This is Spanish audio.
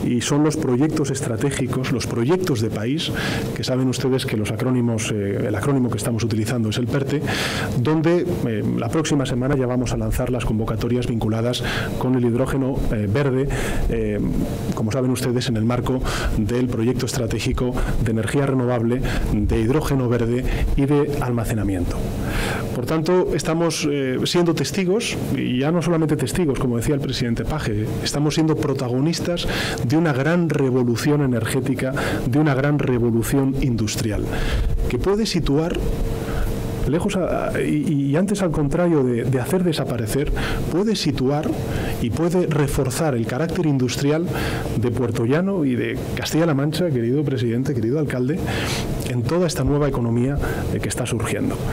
y son los proyectos estratégicos, los proyectos de país, que saben ustedes que los acrónimos, el acrónimo que estamos utilizando es el PERTE, donde la próxima semana ya vamos a lanzar las convocatorias vinculadas con el hidrógeno verde, como saben ustedes, en el marco del proyecto estratégico de energía renovable, de hidrógeno verde y de almacenamiento. Por tanto, estamos siendo testigos, y ya no solamente testigos, como decía el presidente Page, estamos siendo protagonistas de una gran revolución energética, de una gran revolución industrial, que puede situar lejos y antes, al contrario de hacer desaparecer, puede situar y puede reforzar el carácter industrial de Puerto Llano y de Castilla-La Mancha, querido presidente, querido alcalde, en toda esta nueva economía que está surgiendo.